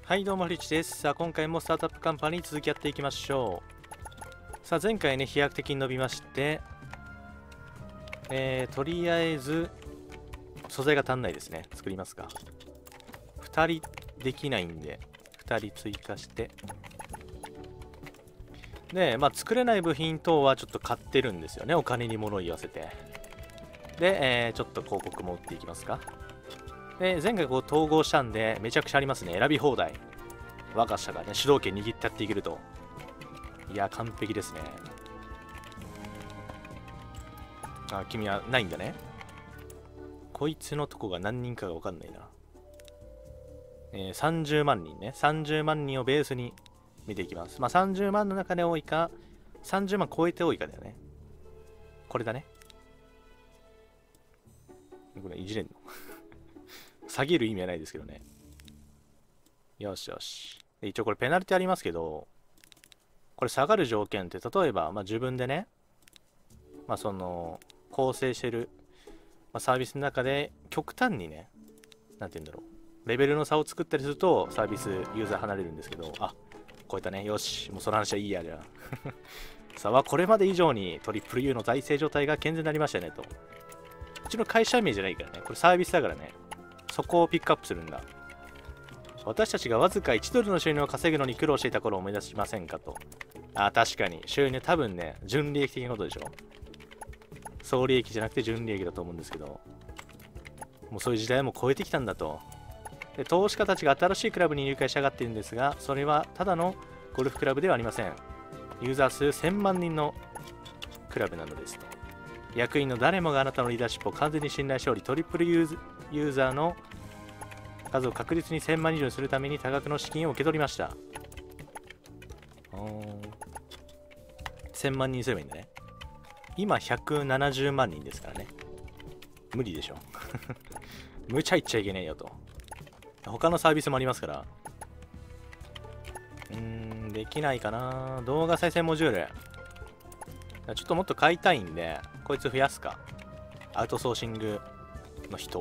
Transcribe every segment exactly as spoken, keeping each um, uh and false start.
はい、どうも、フリッチです。さあ、今回もスタートアップカンパニー続きやっていきましょう。さあ、前回ね、飛躍的に伸びまして、えー、とりあえず、素材が足んないですね。作りますか。ふたりできないんで、ふたり追加して。で、まあ、作れない部品等はちょっと買ってるんですよね。お金に物を言わせて。で、えー、ちょっと広告も打っていきますか。で、前回こう統合したんで、めちゃくちゃありますね。選び放題。我が社がね、主導権握ってやっていけると。いや、完璧ですね。あ、君はないんだね。こいつのとこが何人かが分かんないな。えー、さんじゅうまんにんね。さんじゅうまんにんをベースに見ていきます。まあ、さんじゅうまんの中で多いか、さんじゅうまん超えて多いかだよね。これだね。これいじれんの下げる意味はないですけどね。よしよし。一応これペナルティありますけど、これ下がる条件って、例えば、まあ、自分でね、まあ、その、構成してる、まあ、サービスの中で極端にね、なんて言うんだろう、レベルの差を作ったりすると、サービス、ユーザー離れるんですけど、あ、超えたね。よし、もうその話はいいや、じゃあ。さあ、これまで以上にトリプル U の財政状態が健全になりましたねと。うちの会社名じゃないからね、これサービスだからね。そこをピックアップするんだ。私たちがわずかいちドルの収入を稼ぐのに苦労していた頃を思い出しませんかと。あ、確かに。収入多分ね、純利益的なことでしょ。総利益じゃなくて純利益だと思うんですけど、もうそういう時代も超えてきたんだと。で、投資家たちが新しいクラブに入会し上がっているんですが、それはただのゴルフクラブではありません。ユーザー数せんまんにんのクラブなのですと。役員の誰もがあなたのリーダーシップを完全に信頼しており、トリプルユーザーの数を確実にせんまん以上にするために多額の資金を受け取りました。せんまんにんすればいいんだね。今ひゃくななじゅうまんにんですからね。無理でしょ。無茶言っちゃいけねえよと。他のサービスもありますから。うーん、できないかな。動画再生モジュール。ちょっともっと買いたいんで、こいつ増やすか。アウトソーシングの人。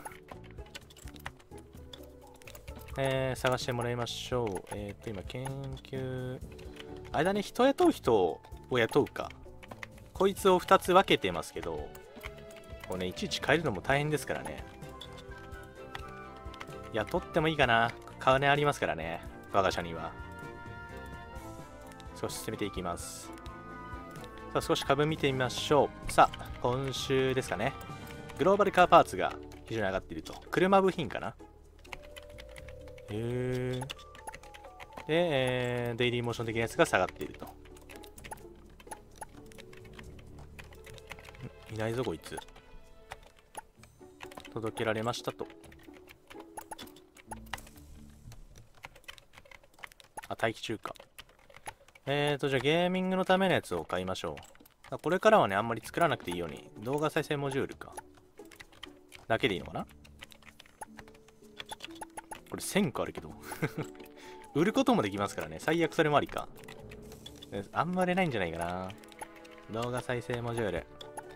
えー、探してもらいましょう。えっ、ー、と、今、研究。あれだね、人雇う人を雇うか。こいつをふたつ分けてますけど、こうね、いちいち変えるのも大変ですからね。雇ってもいいかな。金ありますからね、我が社には。少し進めていきます。さあ、少し株見てみましょう。さあ、今週ですかね。グローバルカーパーツが非常に上がっていると。車部品かな。へー。で、えー、デイリーモーション的なやつが下がっていると。いないぞ、こいつ。届けられましたと。あ、待機中か。えーと、じゃあゲーミングのためのやつを買いましょう。これからはね、あんまり作らなくていいように、動画再生モジュールか。だけでいいのかな。これせんこあるけど。売ることもできますからね。最悪それもありか。あんま売れないんじゃないかな。動画再生モジュール。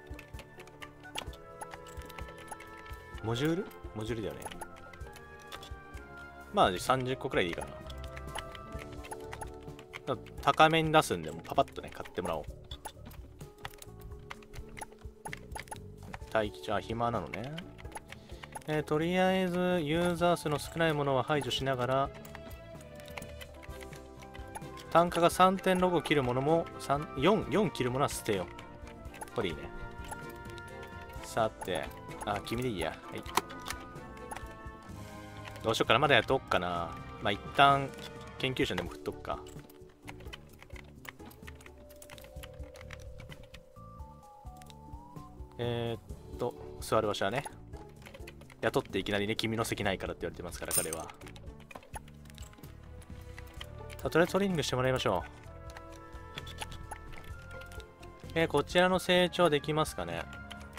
モジュールモジュールだよね。まあさんじゅっこくらいでいいかな。高めに出すんで、もうパパッとね、買ってもらおう。待機、じゃあ暇なのね。えー、とりあえず、ユーザー数の少ないものは排除しながら、単価が さんてんろく 切るものも、よん、よん切るものは捨てよう。これいいね。さて、あ、君でいいや。はい。どうしようかな。まだやっとくかな。まあ、一旦、研究者でも振っとくか。えー、っと、座る場所はね。雇っていきなりね、君の席ないからって言われてますから、彼は。さあ、とりあえずトレーニングしてもらいましょう。えー、こちらの成長できますかね。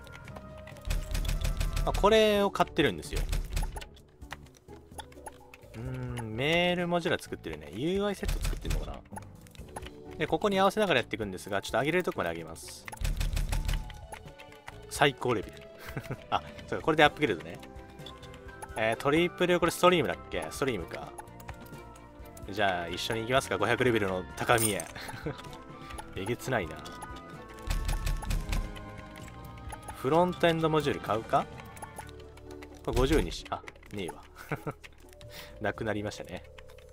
まあ、これを買ってるんですよ。うーん、メールモジュラ作ってるね。ユーアイ セット作ってるのかな。で、ここに合わせながらやっていくんですが、ちょっと上げれるとこまで上げます。最高レベル。あ、そうか、これでアップグレードね。えー、トリプル、これストリームだっけ？ストリームか。 じゃあ一緒に行きますか、ごひゃくレベルの高みへ。えげつないな。フロントエンドモジュール買うか？これごじゅうにし、あ、ねえわ。なくなりましたね。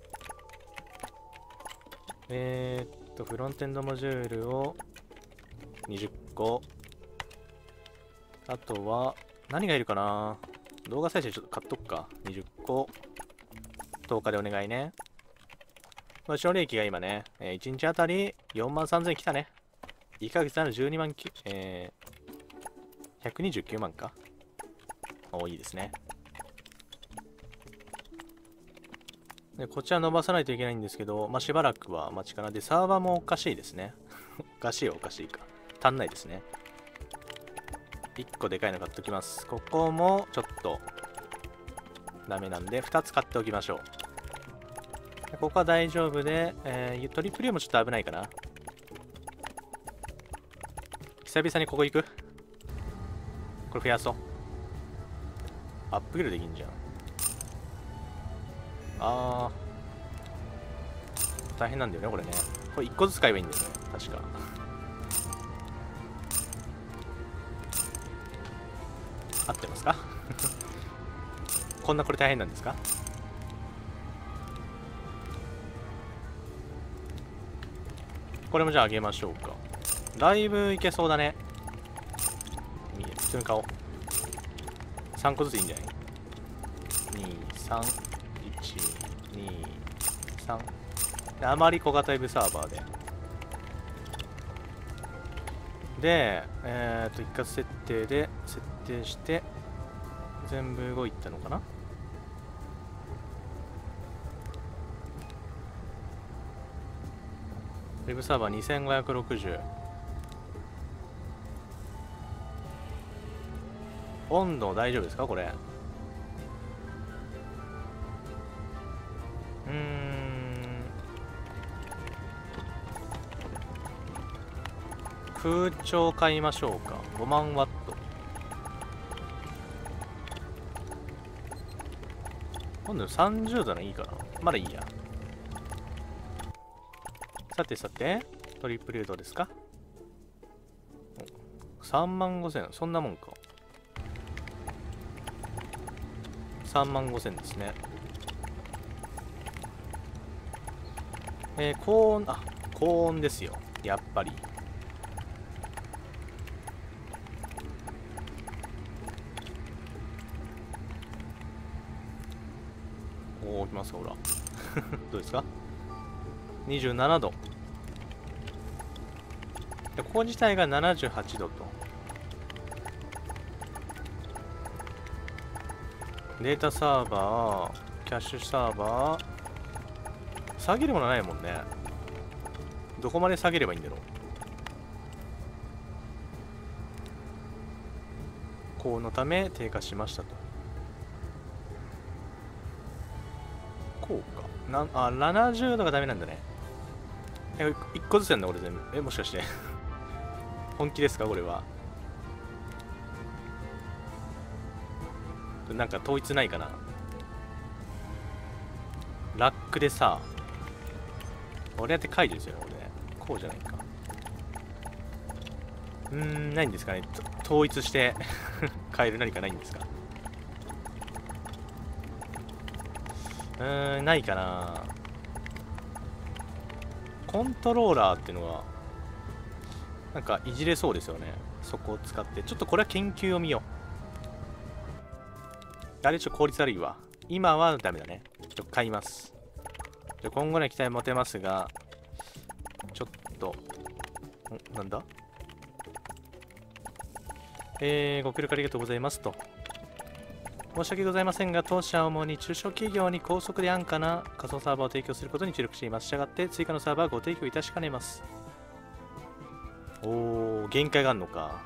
えー、っと、フロントエンドモジュールをにじゅっこ。あとは、何がいるかな？動画再生ちょっと買っとくか。にじゅっこ。とおかでお願いね。勝利益が今ね、えー、いちにちあたりよんまんさんぜん来たね。いっかげつならじゅうにまんき、えー、ひゃくにじゅうきゅうまんか。お、いいですね。で、こっちは伸ばさないといけないんですけど、まあ、しばらくは待ちかな。で、サーバーもおかしいですね。おかしいはおかしいか。足んないですね。いっこでかいの買っておきます。ここもちょっとダメなんで、ふたつ買っておきましょう。ここは大丈夫で、えー、トリプル U もちょっと危ないかな。久々にここ行く？これ増やそう。アップグレードできんじゃん。あー。大変なんだよね、これね。これいっこずつ買えばいいんだよね、確か。合ってますか？こんなこれ大変なんですか？これもじゃああげましょうか。だいぶいけそうだね。普通に買おう。さんこずついいんじゃない？ に、さん、いち、に、さん。あまり小型ウェブサーバーで。で、えっと、一括設定で設定して、全部動いたのかな？ウェブサーバーにせんごひゃくろくじゅう。温度大丈夫ですかこれ？うーん。空調買いましょうか。ごまんワット。今度さんじゅうどならいいかな。まだいいや。さてさて、トリプル U どうですか？さんまんごせん、そんなもんか。さんまんごせんですね。えー、高温、あ、高温ですよ。やっぱり。おお、きますか、ほら。どうですか？ にじゅうなな 度。で、ここ自体がななじゅうはちどと。データサーバー、キャッシュサーバー、下げるものないもんね。どこまで下げればいいんだろう。高温のため低下しましたと。こうか。なあ、ななじゅうどがダメなんだね。え、いっこずつやんだ、俺全部。え、もしかして。本気ですか、これは。なんか統一ないかな。ラックでさ、俺やって解除ですよね、俺ね。こうじゃないか。うーん、ないんですかね。統一して変える何かないんですか。うーん、ないかな。コントローラーっていうのは、なんかいじれそうですよね。そこを使って。ちょっとこれは研究を見よう。あれちょっと効率悪いわ。今はダメだね。ちょっと買います。今後の期待持てますが、ちょっと、んなんだえー、ご協力ありがとうございますと。申し訳ございませんが、当社は主に中小企業に高速で安価な仮想サーバーを提供することに注力しています。したがって、追加のサーバーをご提供いたしかねます。おー、限界があるのか。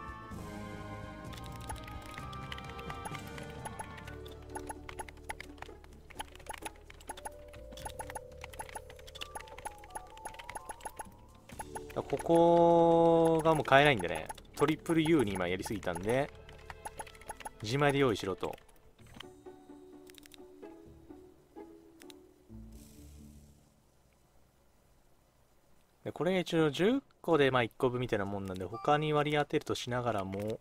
ここがもう買えないんでね。トリプル U に今やりすぎたんで、自前で用意しろと。 でこれ一応じゅっこでまあいっこぶんみたいなもんなんで、他に割り当てるとしながらも、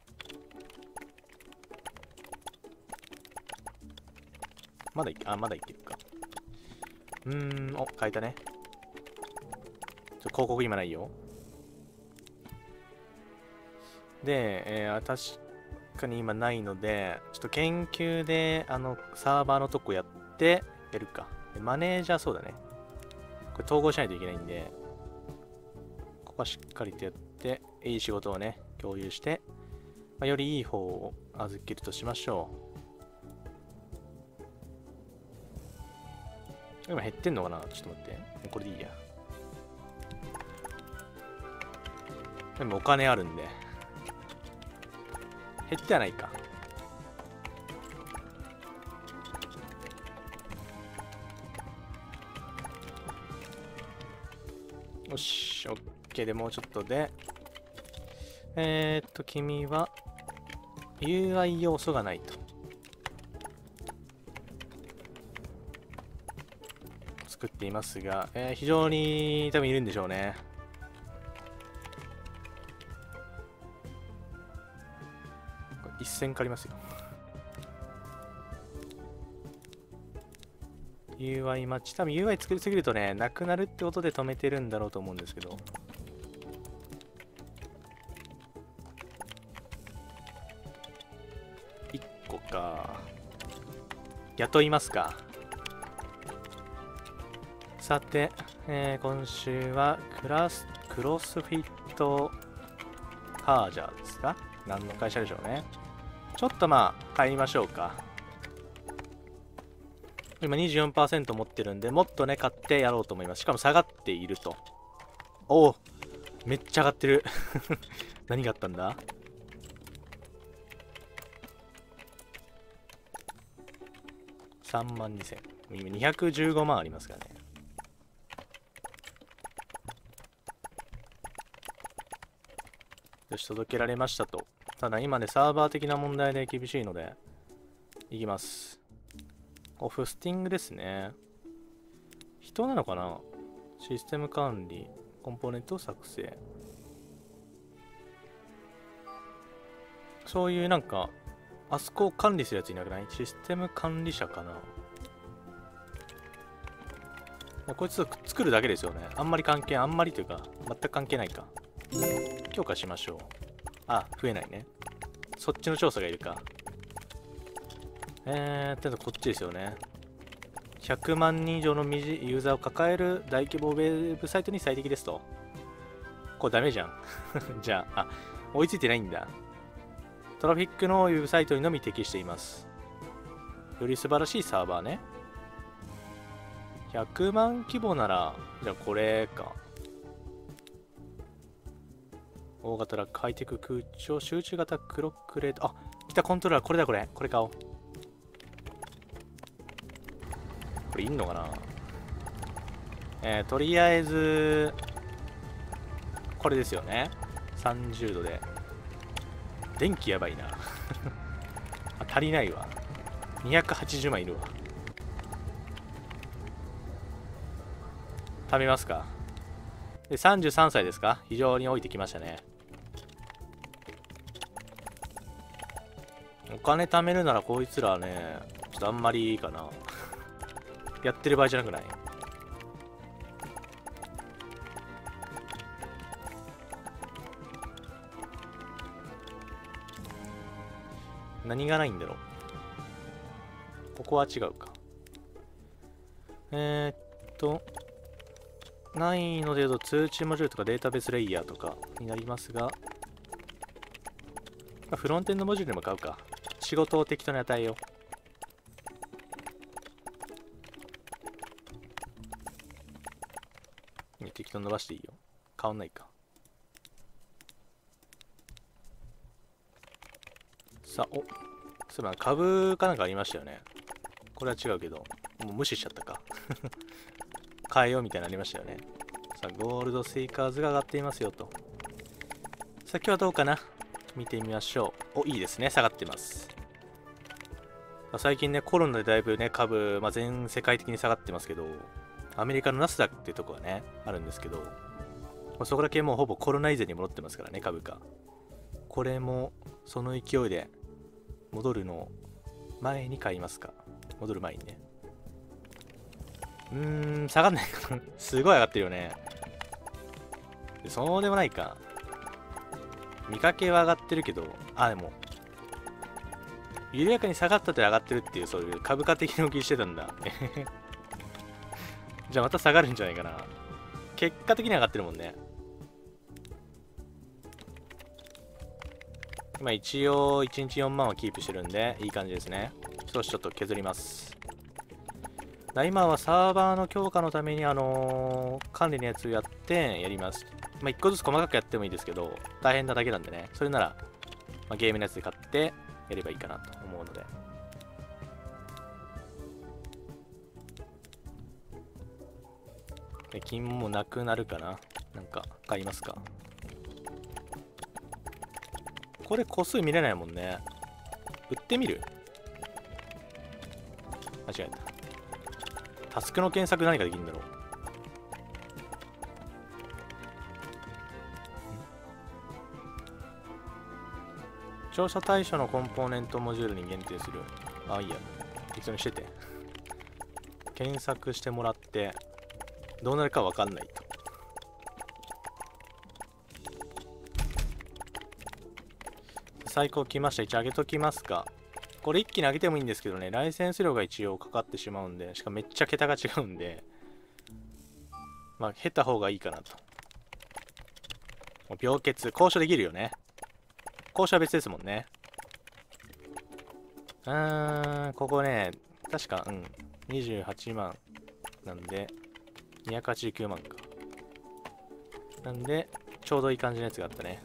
まだいけ、あ、まだいけるか。うーん、お、変えたね。ちょ広告今ないよ。で、えー、確かに今ないので、ちょっと研究で、あの、サーバーのとこやってやるか。でマネージャーそうだね。これ統合しないといけないんで、ここはしっかりとやって、いい仕事をね、共有して、まあ、よりいい方を預けるとしましょう。今減ってんのかな、ちょっと待って。これでいいや。でもお金あるんで。減ってはないか。よし、OK でもうちょっとで。えー、っと、君は ユーアイ 要素がないと。作っていますが、えー、非常に多分いるんでしょうね。一線借りますよ。ユーアイ マッチ。多分 ユーアイ 作りすぎるとね、なくなるってことで止めてるんだろうと思うんですけど。いっこか。雇いますか。さて、えー、今週はクラス、クロスフィットハージャーですか？何の会社でしょうね。ちょっとまあ、買いましょうか。今 にじゅうよんパーセント 持ってるんで、もっとね、買ってやろうと思います。しかも下がっていると。おお、めっちゃ上がってる。何があったんだ？さんまんにせん。今にひゃくじゅうごまんありますからね。よし、届けられましたと。ただ今ね、サーバー的な問題で厳しいので、いきます。オフスティングですね。人なのかな？システム管理、コンポーネント作成。そういうなんか、あそこを管理するやついなくない？システム管理者かな？こいつ作るだけですよね。あんまり関係、あんまりというか、全く関係ないか。強化しましょう。あ、増えないね。そっちの調査がいるか。えー、とりあえずこっちですよね。ひゃくまんにん以上のユーザーを抱える大規模ウェブサイトに最適ですと。これダメじゃん。じゃあ、あ、追いついてないんだ。トラフィックのウェブサイトにのみ適しています。より素晴らしいサーバーね。ひゃくまん規模なら、じゃあこれか。大型ラック、ハイテク空調、集中型クロックレート。あ、来たコントローラー、これだこれ。これ買おう。これいんのかな？えー、とりあえず、これですよね。さんじゅうどで。電気やばいな。あ、足りないわ。にひゃくはちじゅうまんいるわ。貯めますか。で、さんじゅうさんさいですか？非常に置いてきましたね。お金貯めるならこいつらね、ちょっとあんまりいいかな。やってる場合じゃなくない？何がないんだろう。ここは違うか。えー、っと、ないので言うと通知モジュールとかデータベースレイヤーとかになりますが、フロントエンドモジュールでも買うか。仕事を適当に与えよう。適当に伸ばしていいよ。変わんないか。さあ、お、そういえば株かなんかありましたよね。これは違うけど、もう無視しちゃったか。変えようみたいなのありましたよね。さあ、ゴールドスイカーズが上がっていますよと。さあ、今日はどうかな？見てみましょう。お、いいですね。下がってます。最近ね、コロナでだいぶね、株、まあ、全世界的に下がってますけど、 アメリカのナスダックっていうとこがね、あるんですけど、そこだけもうほぼコロナ以前に戻ってますからね、株価。これもその勢いで戻るの前に買いますか。戻る前にね。うーん、下がんないかな。すごい上がってるよね。そうでもないか。見かけは上がってるけど、あ、でも、緩やかに下がったって上がってるっていう、そういう株価的な動きしてたんだ。じゃあまた下がるんじゃないかな。結果的に上がってるもんね。今一応いちにちよんまんはキープしてるんで、いい感じですね。少しちょっと削ります。今はサーバーの強化のために、あのー、管理のやつをやってやります。まあ、いっこずつ細かくやってもいいですけど、大変なだけなんでね、それなら、まあ、ゲームのやつで買ってやればいいかなと思うので。で金もなくなるかな。なんか、買いますか。これ個数見れないもんね。売ってみる？間違えた。タスクの検索何ができるんだろう。調査対象のコンポーネントモジュールに限定する。あ、いいや。適当にしてて。検索してもらって、どうなるかわかんないと。最高来ました。一応上げときますか。これ一気に上げてもいいんですけどね、ライセンス料が一応かかってしまうんで、しかもめっちゃ桁が違うんで、まあ、減った方がいいかなと。もう病欠、交渉できるよね。交渉は別ですもんね。うーん、ここね、確か、うん、にじゅうはちまんなんで、にひゃくはちじゅうきゅうまんか。なんで、ちょうどいい感じのやつがあったね。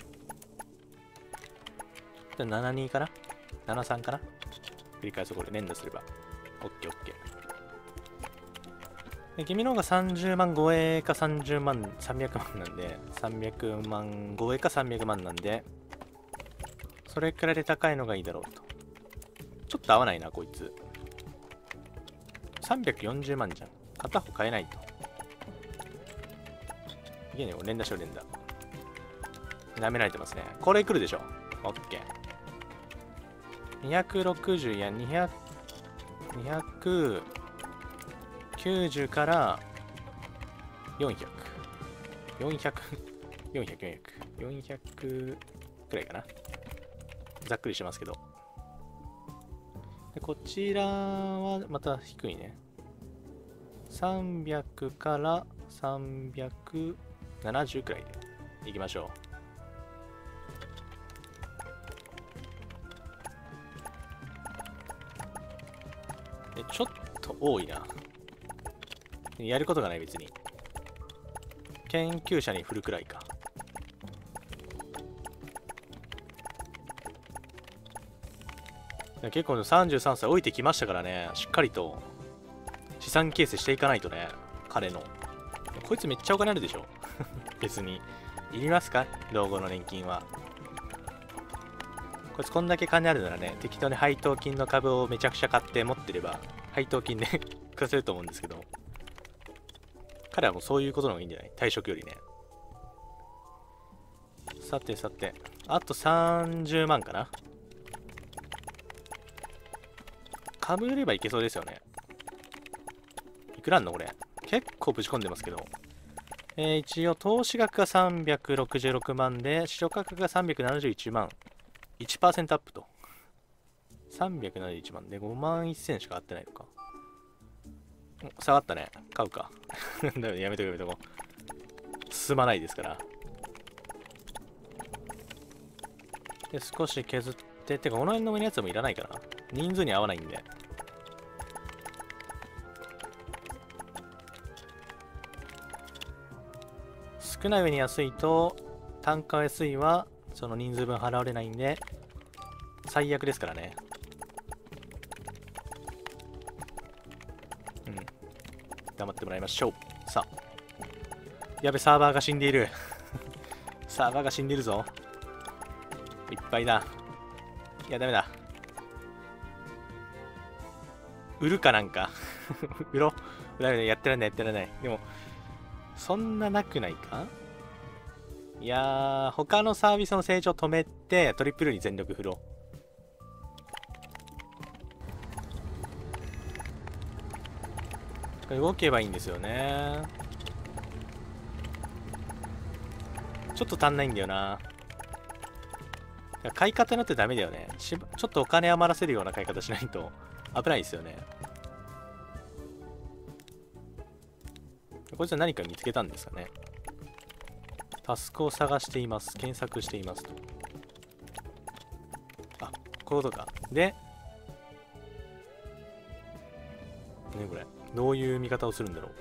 ななじゅうにかな ?ななじゅうさん かな繰り返すこれ連打すれば。オッケーオッケー。で君の方がさんじゅうまん超えかさんじゅうまん、さんびゃくまんなんで、さんびゃくまん超えかさんびゃくまんなんで、それくらいで高いのがいいだろうと。ちょっと合わないな、こいつ。さんびゃくよんじゅうまんじゃん。片方買えないと。いけねえよ、連打しよう、連打。舐められてますね。これ来るでしょ。オッケー。にひゃくろくじゅう、いや、にひゃく、にひゃくきゅうじゅうからよんひゃく。よんひゃく、よんひゃく、よんひゃく、よんひゃくくらいかな。ざっくりしますけど。でこちらはまた低いね。さんびゃくからさんびゃくななじゅうくらいでいきましょう。ちょっと多いな。やることがない別に。研究者に振るくらいか。結構さんじゅうさんさい老いてきましたからね、しっかりと資産形成していかないとね、彼の。こいつめっちゃお金あるでしょ。別に。いりますか老後の年金は。こいつこんだけ金あるならね、適当に配当金の株をめちゃくちゃ買って持ってれば、配当金で暮らせると思うんですけど、彼はもうそういうことの方がいいんじゃない？退職よりね。さてさて、あとさんじゅうまんかな。株売ればいけそうですよね。いくらあんのこれ。結構ぶち込んでますけど。えー、一応投資額がさんびゃくろくじゅうろくまんで、市場価格がさんびゃくななじゅういちまん。いちパーセント アップと。さんびゃくななじゅういちまんでごまんせんしか上がってないのか。下がったね。買うか。やめとこやめとこ。進まないですから。で、少し削って、てか、この辺の上のやつもいらないかな。人数に合わないんで。少ない上に安いと、単価安いは、その人数分払われないんで、最悪ですからね。うん。頑張ってもらいましょう。さあ。やべ、サーバーが死んでいる。サーバーが死んでいるぞ。いっぱいだ。いや、ダメだ。売るかなんか。売ろう。 だめだ、やってらんない、やってらんない。でも、そんななくないか？いやー、他のサービスの成長止めて、トリプルに全力振ろう。動けばいいんですよね。ちょっと足んないんだよな。買い方によってダメだよね。しばちょっとお金余らせるような買い方しないと危ないですよね。こいつは何か見つけたんですかね。タスクを探しています。検索していますと。あ、こういうことか。で、ね、これ。どういう見方をするんだろう。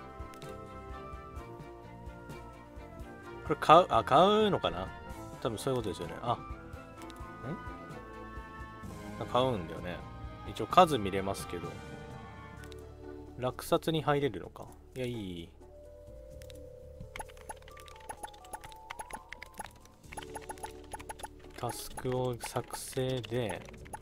これ買う、あ、買うのかな？多分そういうことですよね。あ、ん？買うんだよね。一応数見れますけど。落札に入れるのか。いや、いい。タスクを作成で。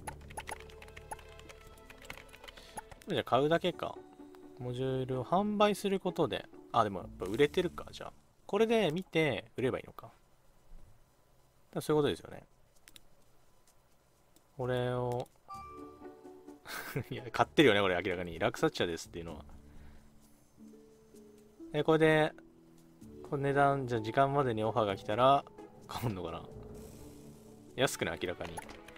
じゃあ買うだけか。モジュールを販売することで。あ、でもやっぱ売れてるか。じゃあ。これで見て売ればいいのか。だそういうことですよね。これをいや、買ってるよね、これ明らかに。落札者ですっていうのは。え、これで、この値段、じゃあ時間までにオファーが来たら、買うのかな？安くない？明らかに。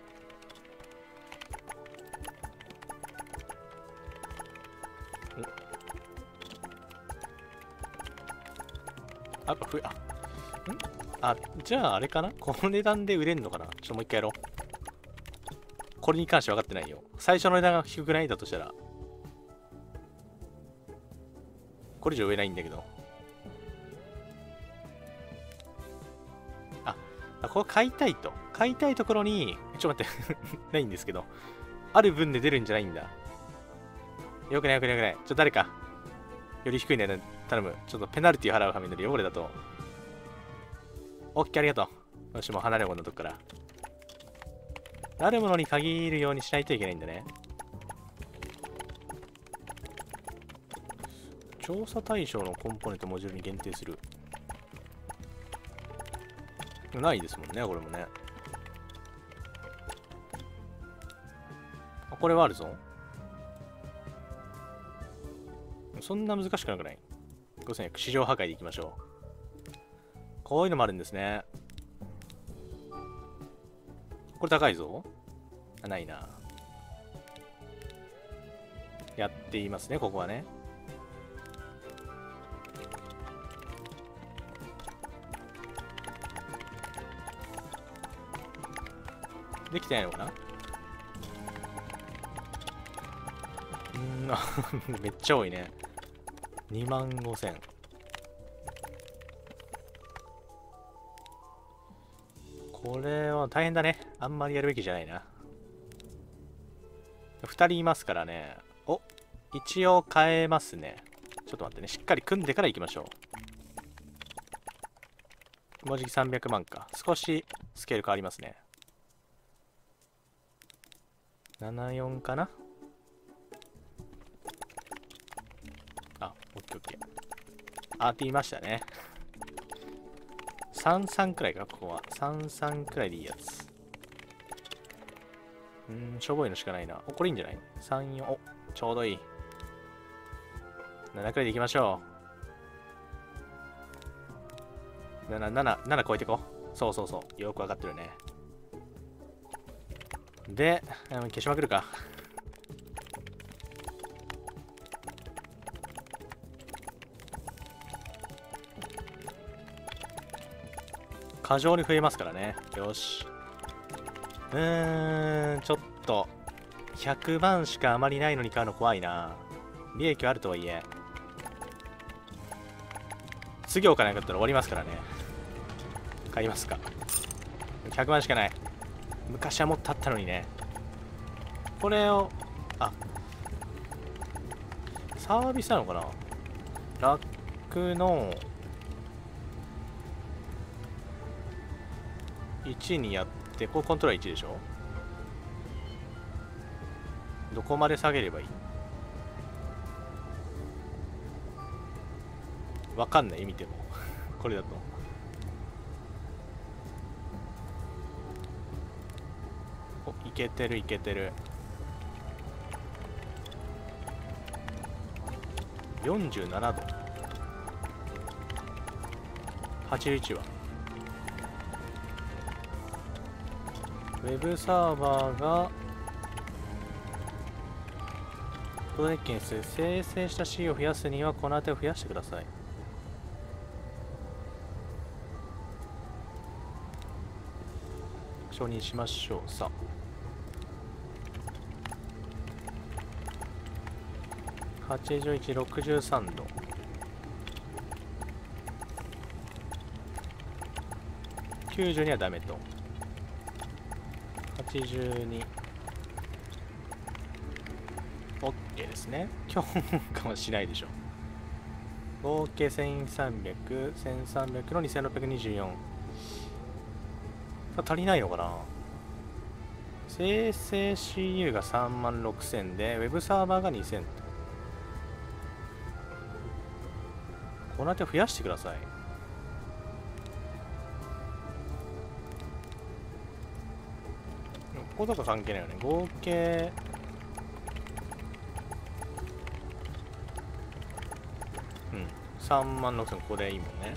あ、やっぱふえ、あ、んあ、じゃああれかな？この値段で売れんのかな？ちょっともう一回やろう。これに関して分かってないよ。最初の値段が低くないだとしたら。これ以上売れないんだけど。あ、ここ買いたいと。買いたいところに、ちょっと待って、ないんですけど。ある分で出るんじゃないんだ。よくないよくないよくない。ちょっと誰か。より低い値段頼む。ちょっとペナルティ払うはめになるよ、これだと。オッケー、ありがとう。よし、もう離れよ、こんなとこから。あるものに限るようにしないといけないんだね。調査対象のコンポーネントモジュールに限定する。ないですもんね、これもね。あ、これはあるぞ。そんな難しくなくない？ごせんえん市場破壊でいきましょう。こういうのもあるんですね。これ高いぞ。あ、ないな。やっていますね、ここはね。できてないのかな？うーん、あめっちゃ多いね。にまんごせん。これは大変だね。あんまりやるべきじゃないな。ふたりいますからね。お、一応変えますね。ちょっと待ってね。しっかり組んでから行きましょう。もうじきさんびゃくまんか。少しスケール変わりますね。ななじゅうよんかな。あ、オッケーオッケー。あって言いましたね。さんじゅうさんくらいか、ここは。さんじゅうさんくらいでいいやつ。うーん、しょぼいのしかないな。お、これいいんじゃない？ さん、よん、お、ちょうどいい。ななくらいでいきましょう。なな、なな、なな超えてこう。そうそうそう。よくわかってるね。で、うん、消しまくるか。過剰に増えますからね。よし。うーん、ちょっと、ひゃくまんしかあまりないのに買うの怖いな。利益はあるとはいえ。次お金なかったら終わりますからね。買いますか。ひゃくまんしかない。昔はもっとあったのにね。これを、あ、サービスなのかな？ラックのいちにやって、ここコントローラーいちでしょ？どこまで下げればいい？ わかんない、見ても。これだと。お、いけてるいけてる。よんじゅうななど。はちじゅういちは。ウェブサーバーが、ボトルネックにする生成した C を増やすにはこの値を増やしてください。承認しましょう。さあはちじゅういち、ろくじゅうさんど。きゅうじゅうにはダメと。はちじゅうに。OK ですね。強化はしないでしょ。合計せんさんびゃく、せんさんびゃくのにせんろっぴゃくにじゅうよん。足りないのかな。生成 シーユー がさんまんろくせんで、ウェブサーバーがにせん。この手を増やしてください。こことか関係ないよね。合計うん、さんまんろくせん、これいいもんね。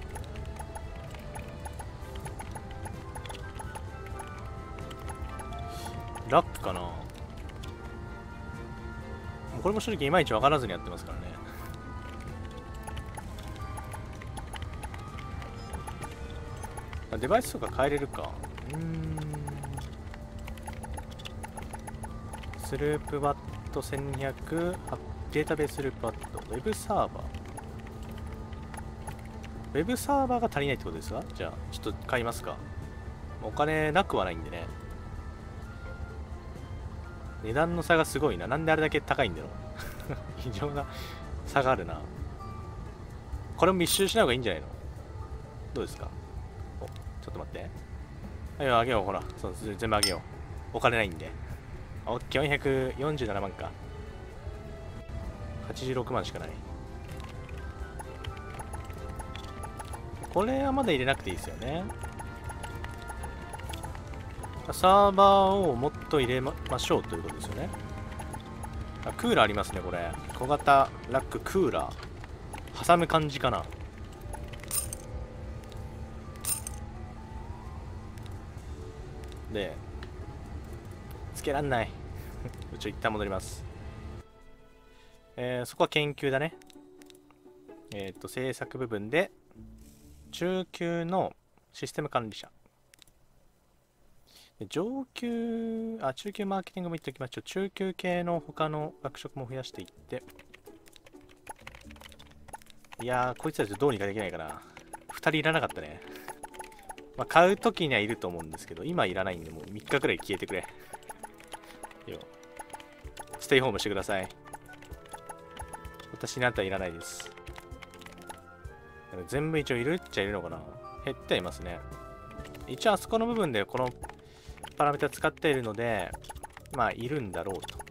ラックかな。これも正直いまいち分からずにやってますからね。デバイスとか変えれるか。うーん。スループバットせんにひゃく、データベースループバット、ウェブサーバー。ウェブサーバーが足りないってことですか。じゃあ、ちょっと買いますか。お金なくはないんでね。値段の差がすごいな。なんであれだけ高いんだろう。異常な差があるな。これも密集しない方がいいんじゃないの。どうですか。お、ちょっと待って。はい、あげよう、ほら。そう、全部あげよう。お金ないんで。オッケー、よんひゃくよんじゅうななまんか。はちじゅうろくまんしかない。これはまだ入れなくていいですよね。サーバーをもっと入れましょうということですよね。あ、クーラーありますね、これ。小型ラッククーラー。挟む感じかな。で、つけらんない。ちょ、一旦戻ります。えー、そこは研究だね。えっと、制作部分で、中級のシステム管理者。上級、あ、中級マーケティングも言っておきましょう。中級系の他の学職も増やしていって。いやー、こいつらとどうにかできないかな。ふたりいらなかったね。まあ、買うときにはいると思うんですけど、今いらないんで、もうみっかくらい消えてくれ。よ。ステイホームしてください。私にあったらいらないです。全部一応いるっちゃいるのかな。減ってはいますね。一応あそこの部分でこのパラメータ使っているので、まあいるんだろうと。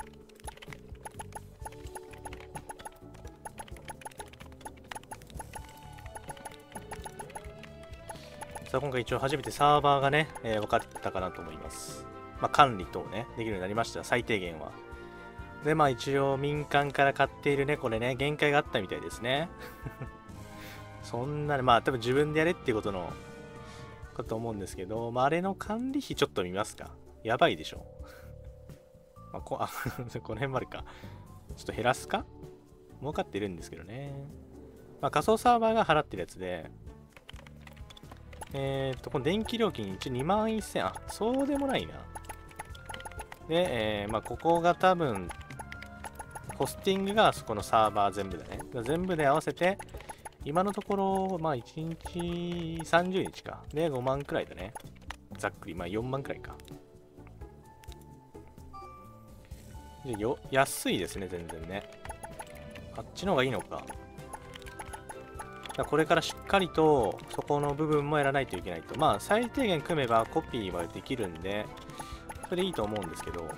さあ今回一応初めてサーバーがね、えー、分かったかなと思います。まあ管理等ね、できるようになりました、最低限は。で、まあ一応民間から買っているね、これね、限界があったみたいですね。そんなね、まあ多分自分でやれっていうことの、かと思うんですけど、まああれの管理費ちょっと見ますか。やばいでしょ。まあ、こ, あこの辺もあるか。ちょっと減らすか。儲かってるんですけどね。まあ仮想サーバーが払ってるやつで、えー、っと、この電気料金一応にまんせん、あ、そうでもないな。で、えー、まあここが多分、ホスティングがそこのサーバー全部だね。全部で合わせて、今のところ、まあいちにちさんじゅうにちか。で、ごまんくらいだね。ざっくり、まあよんまんくらいか。でよ安いですね、全然ね。あっちの方がいいのか。だこれからしっかりとそこの部分もやらないといけないと。まあ最低限組めばコピーはできるんで、それでいいと思うんですけど、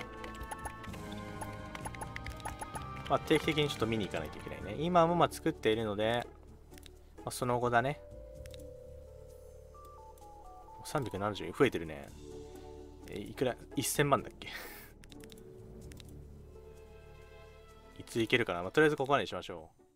まあ定期的にちょっと見に行かないといけないね。今もまあ作っているので、 あ、その後だね。さんびゃくななじゅう増えてるね。え、いくら、せんまんだっけいついけるかな。まあ、とりあえずここまでにしましょう。